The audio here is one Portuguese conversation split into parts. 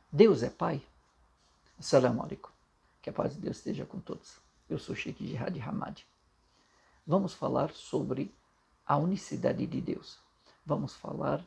Deus é Pai? Assalamu alaikum. Que a paz de Deus esteja com todos. Eu sou Sheikh Jihad Hamad. Vamos falar sobre a unicidade de Deus. Vamos falar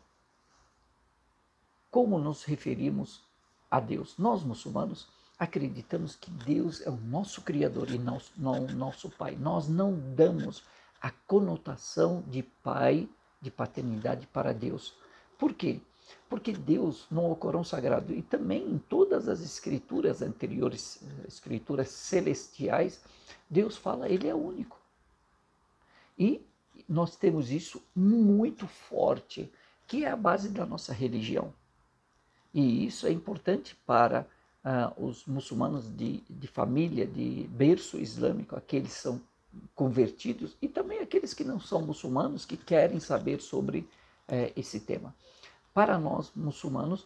como nos referimos a Deus. Nós, muçulmanos, acreditamos que Deus é o nosso Criador e não o nosso Pai. Nós não damos a conotação de Pai, de paternidade para Deus. Por quê? Porque Deus, no Alcorão Sagrado e também em todas as escrituras anteriores, escrituras celestiais, Deus fala, Ele é único. E nós temos isso muito forte, que é a base da nossa religião. E isso é importante para os muçulmanos de família, de berço islâmico, aqueles que são convertidos e também aqueles que não são muçulmanos, que querem saber sobre esse tema. Para nós, muçulmanos,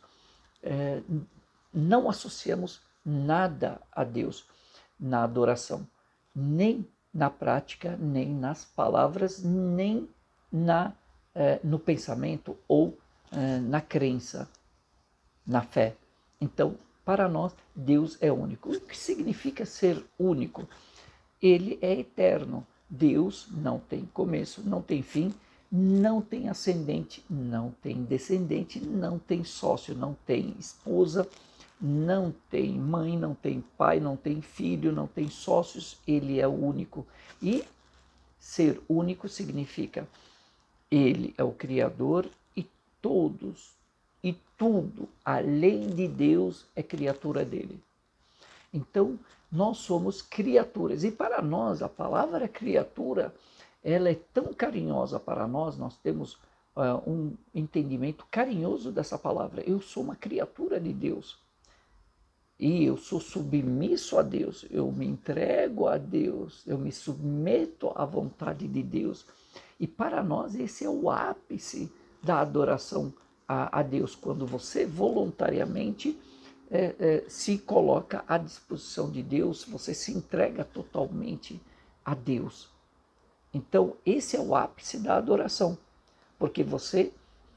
não associamos nada a Deus na adoração, nem na prática, nem nas palavras, nem no pensamento ou na crença, na fé. Então, para nós, Deus é único. O que significa ser único? Ele é eterno. Deus não tem começo, não tem fim, não tem ascendente, não tem descendente, não tem sócio, não tem esposa, não tem mãe, não tem pai, não tem filho, não tem sócios. Ele é o único. E ser único significa ele é o Criador e todos e tudo além de Deus é criatura dele. Então, nós somos criaturas. E para nós, a palavra criatura, ela é tão carinhosa para nós, nós temos um entendimento carinhoso dessa palavra. Eu sou uma criatura de Deus. E eu sou submisso a Deus, eu me entrego a Deus, eu me submeto à vontade de Deus. E para nós esse é o ápice da adoração a Deus, quando você voluntariamente se coloca à disposição de Deus, você se entrega totalmente a Deus. Então, esse é o ápice da adoração, porque você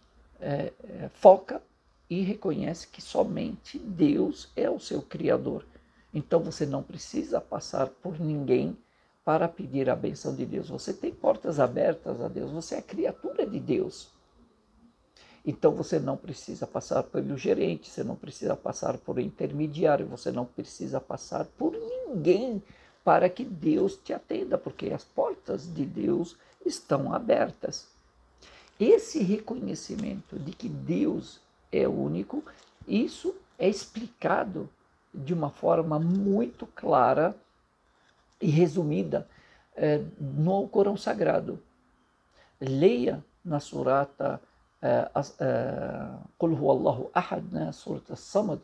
foca e reconhece que somente Deus é o seu Criador. Então, você não precisa passar por ninguém para pedir a benção de Deus. Você tem portas abertas a Deus, você é criatura de Deus. Então você não precisa passar pelo gerente, você não precisa passar por intermediário, você não precisa passar por ninguém para que Deus te atenda, porque as portas de Deus estão abertas. Esse reconhecimento de que Deus é único, isso é explicado de uma forma muito clara e resumida no Alcorão Sagrado. Leia na surata Qul Huwallahu Ahad, né, surata Samad,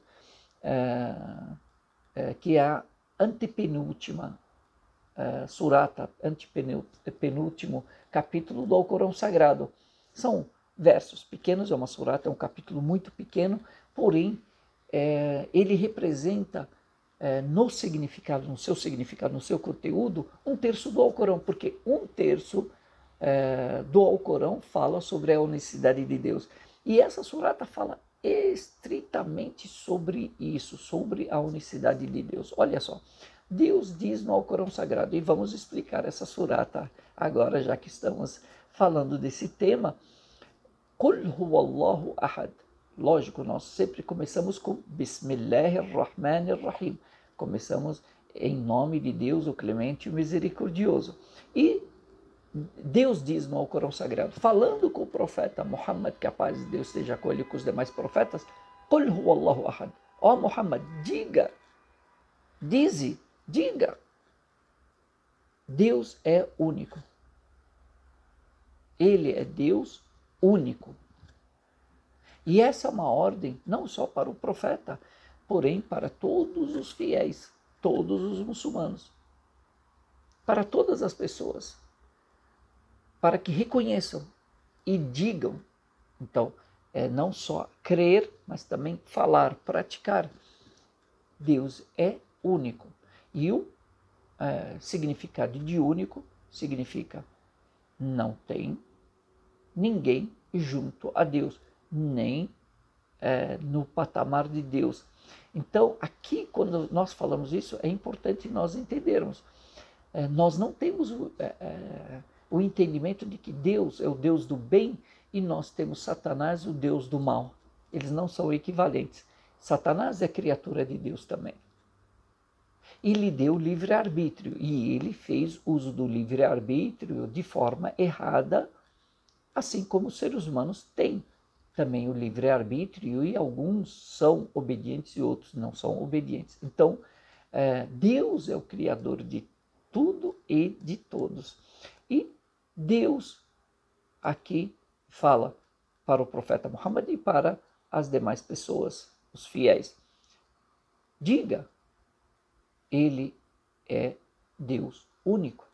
que é a antepenúltima surata, antepenúltimo capítulo do Alcorão Sagrado. São versos pequenos, é uma surata, é um capítulo muito pequeno, porém ele representa no significado, no seu conteúdo, 1/3 do Alcorão, porque 1/3 do Alcorão fala sobre a unicidade de Deus. E essa surata fala estritamente sobre isso, sobre a unicidade de Deus. Olha só, Deus diz no Alcorão Sagrado, e vamos explicar essa surata agora, já que estamos falando desse tema, Qul Huwallahu Ahad. Lógico, nós sempre começamos com Bismillahirrahmanirrahim. Começamos em nome de Deus, o Clemente e o Misericordioso. E Deus diz no Alcorão Sagrado, falando com o profeta Muhammad, que a paz de Deus esteja com ele e com os demais profetas, Qul Huwallahu Ahad. Ó Muhammad, diga, Deus é único. Ele é Deus único. E essa é uma ordem não só para o profeta, porém para todos os fiéis, todos os muçulmanos, para todas as pessoas, para que reconheçam e digam. Então, não só crer, mas também falar, praticar. Deus é único. E o significado de único significa não tem ninguém junto a Deus, nem no patamar de Deus. Então, aqui, quando nós falamos isso, é importante nós entendermos. Nós não temos o entendimento de que Deus é o Deus do bem e nós temos Satanás, o Deus do mal. Eles não são equivalentes. Satanás é criatura de Deus também. E lhe deu livre-arbítrio, e ele fez uso do livre-arbítrio de forma errada, assim como os seres humanos têm também o livre-arbítrio, e alguns são obedientes e outros não são obedientes. Então, Deus é o Criador de tudo e de todos. E Deus aqui fala para o profeta Muhammad e para as demais pessoas, os fiéis. Diga, ele é Deus único.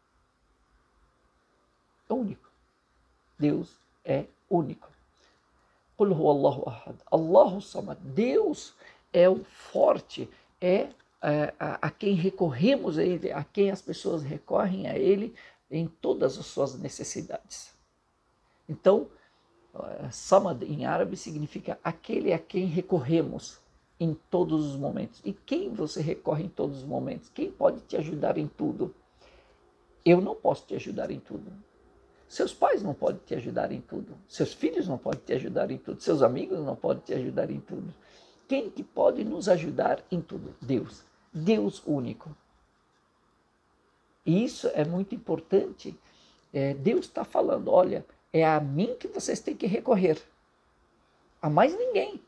É único. Deus é único. Qul huwa Allahu ahad, Allahu samad. Deus é o forte, é a quem recorremos a ele, a quem as pessoas recorrem a ele em todas as suas necessidades. Então, Samad em árabe significa aquele a quem recorremos em todos os momentos. E quem você recorre em todos os momentos? Quem pode te ajudar em tudo? Eu não posso te ajudar em tudo. Seus pais não podem te ajudar em tudo. Seus filhos não podem te ajudar em tudo. Seus amigos não podem te ajudar em tudo. Quem que pode nos ajudar em tudo? Deus. Deus único. E isso é muito importante. Deus está falando, olha, é a mim que vocês têm que recorrer. A mais ninguém.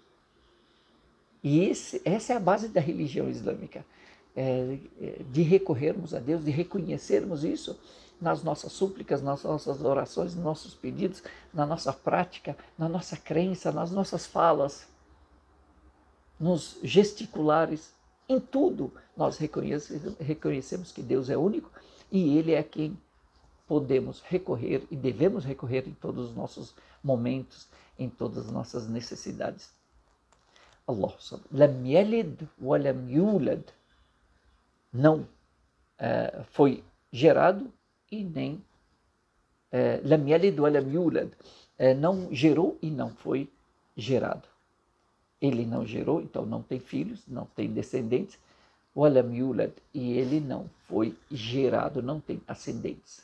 E essa é a base da religião islâmica. De recorrermos a Deus, de reconhecermos isso nas nossas súplicas, nas nossas orações, nos nossos pedidos, na nossa prática, na nossa crença, nas nossas falas, nos gesticulares, em tudo nós reconhecemos que Deus é único e Ele é a quem podemos recorrer e devemos recorrer em todos os nossos momentos, em todas as nossas necessidades. Allah lam yalid wa lam yulad, não foi gerado e nem lam yalid wa lam yulad, não gerou e não foi gerado. Ele não gerou, então não tem filhos, não tem descendentes. Wa lam yulad, e ele não foi gerado, não tem ascendentes.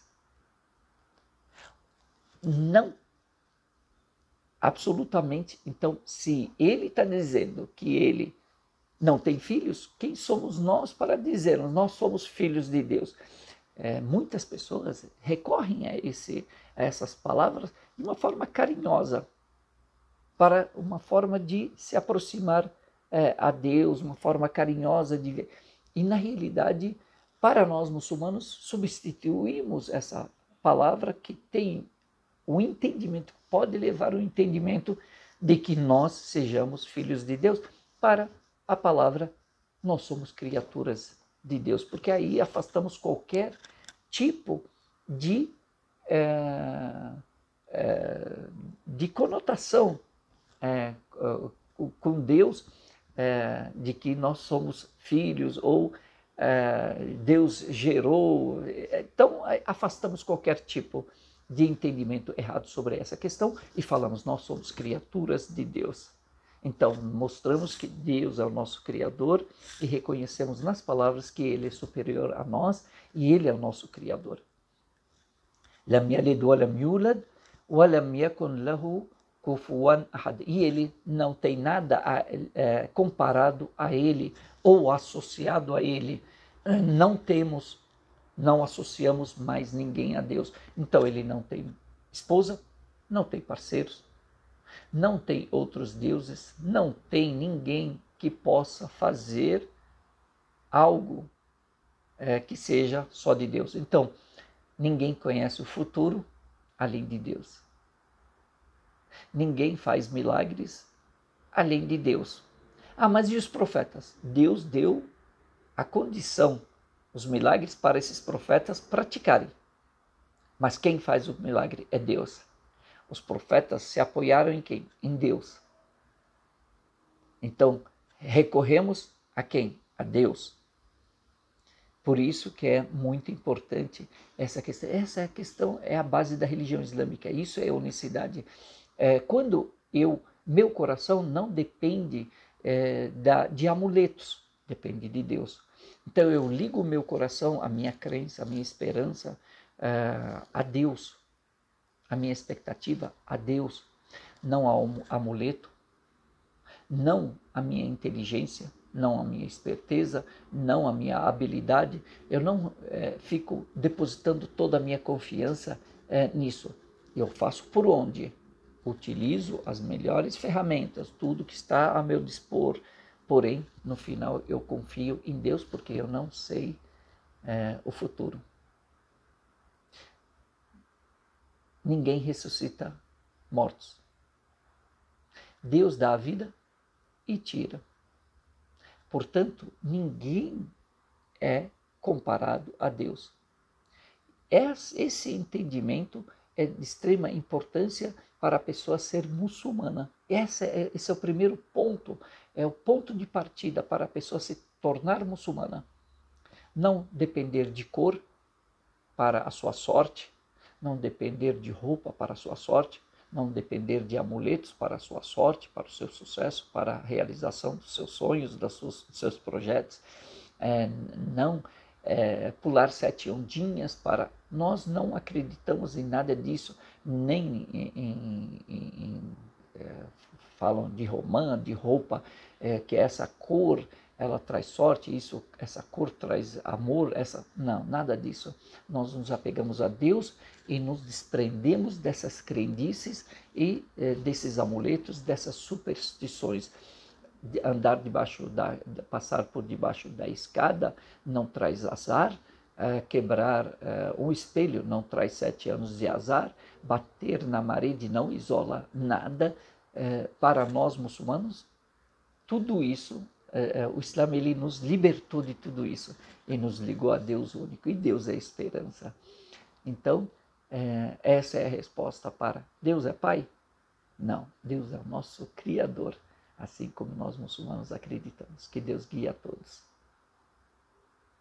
Não, absolutamente. Então, se ele está dizendo que ele não tem filhos, quem somos nós para dizermos nós somos filhos de Deus? Muitas pessoas recorrem a essas palavras de uma forma carinhosa, para uma forma de se aproximar a Deus, uma forma carinhosa de ver. E na realidade, para nós muçulmanos, substituímos essa palavra que tem o entendimento, pode levar o entendimento de que nós sejamos filhos de Deus, para a palavra nós somos criaturas de Deus, porque aí afastamos qualquer tipo de conotação com Deus, de que nós somos filhos ou Deus gerou. Então afastamos qualquer tipo de entendimento errado sobre essa questão e falamos nós somos criaturas de Deus. Então mostramos que Deus é o nosso Criador e reconhecemos nas palavras que Ele é superior a nós e Ele é o nosso Criador. Lam yalid wa lam yulad wa lam yakun lahu kufuwan ahad. E Ele não tem nada comparado a Ele ou associado a Ele. Não associamos mais ninguém a Deus. Então Ele não tem esposa, não tem parceiros, não tem outros deuses, não tem ninguém que possa fazer algo que seja só de Deus. Então, ninguém conhece o futuro além de Deus. Ninguém faz milagres além de Deus. Mas e os profetas? Deus deu a condição, os milagres para esses profetas praticarem. Mas quem faz o milagre é Deus. Os profetas se apoiaram em quem? Em Deus. Então, recorremos a quem? A Deus. Por isso que é muito importante essa questão. Essa questão é a base da religião islâmica. Isso é unicidade. Quando meu coração não depende de amuletos, depende de Deus. Então eu ligo o meu coração, a minha crença, a minha esperança a Deus, a minha expectativa a Deus, não ao amuleto, não a minha inteligência, não a minha esperteza, não a minha habilidade. Eu não fico depositando toda a minha confiança nisso. Eu faço por onde? Utilizo as melhores ferramentas, tudo que está a meu dispor. Porém, no final, eu confio em Deus porque eu não sei o futuro. Ninguém ressuscita mortos. Deus dá a vida e tira. Portanto, ninguém é comparado a Deus. Esse entendimento é de extrema importância para a pessoa ser muçulmana. Esse é o primeiro ponto, é o ponto de partida para a pessoa se tornar muçulmana. Não depender de cor para a sua sorte, não depender de roupa para a sua sorte, não depender de amuletos para a sua sorte, para o seu sucesso, para a realização dos seus sonhos, dos seus projetos, não pular 7 ondinhas para... Nós não acreditamos em nada disso, nem falam de romã, de roupa, que essa cor ela traz sorte, essa cor traz amor, não, nada disso. Nós nos apegamos a Deus e nos desprendemos dessas crendices e desses amuletos, dessas superstições. Andar passar por debaixo da escada não traz azar, quebrar um espelho não traz 7 anos de azar, bater na parede não isola nada. Para nós muçulmanos, tudo isso, o Islã ele nos libertou de tudo isso e nos ligou a Deus único, e Deus é a esperança. Então, essa é a resposta para Deus é Pai? Não, Deus é o nosso Criador, assim como nós muçulmanos acreditamos. Que Deus guie a todos.